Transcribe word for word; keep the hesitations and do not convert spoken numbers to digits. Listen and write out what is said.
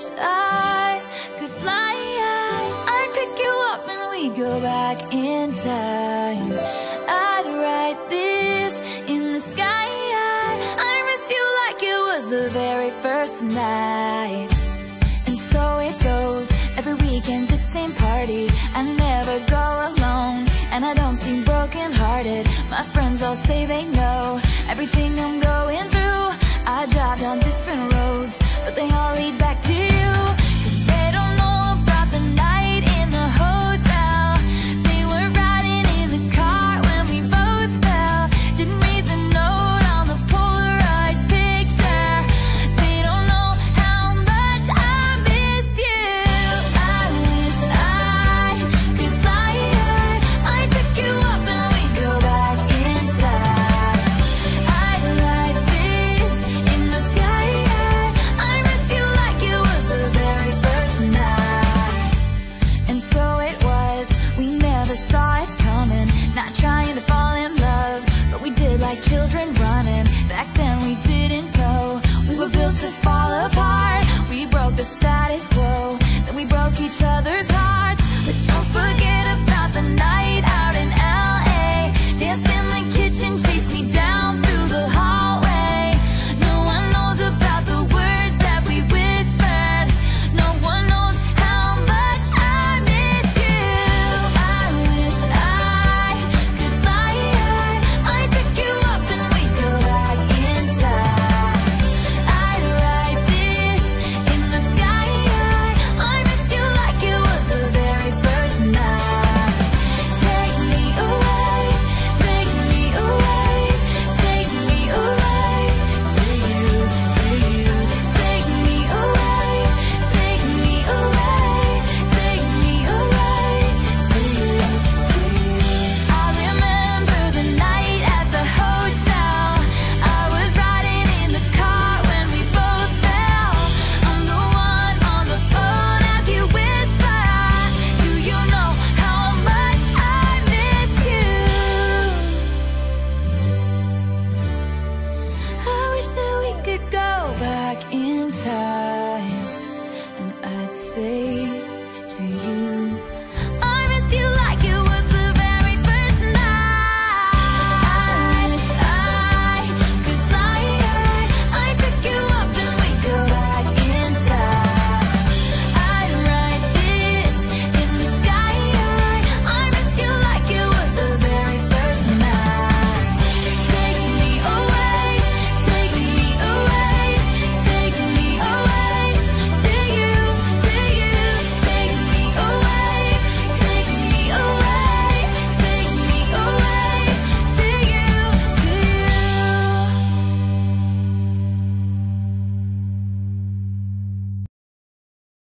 wish I could fly high. I'd pick you up and we'd go back in time. I'd write this in the sky. I'd miss you like it was the very first night. And so it goes, every weekend the same party. I never go alone, and I don't seem broken-hearted. My friends all say they know everything I'm going through. I drive down different roads, but they all lead back to you. 'Cause they don't know about the night in the hotel. They were riding in the car when we both fell. Didn't read the note on the Polaroid picture. They don't know how much I miss you. I wish I could fly high. I'd pick you up and we'd go back in time. I'd write this in the sky. I miss you like it was the very first night. And so it was, we never saw it coming. Not trying to fall in love, but we did like children running. Back then we didn't know we were built to fall apart. We broke the status quo, then we broke each other's hearts. But don't forget about the night out in L A. Danced in the kitchen, chased me down through the hallway. No one knows about the words that we whispered. No one knows how much I miss you. I wish I could fly high. I'd pick you up and we'd go back in time. I'd write this in the sky. I miss you like it was the very first night. Take me away, take me away, take me away to you, to you. Take me away, take me away, take me away to you, to you. I remember the night at the hotel. I was riding in the car when we both fell. I'm the one on the phone as you whisper. Do you know how much I miss you? I wish that we could go back in time.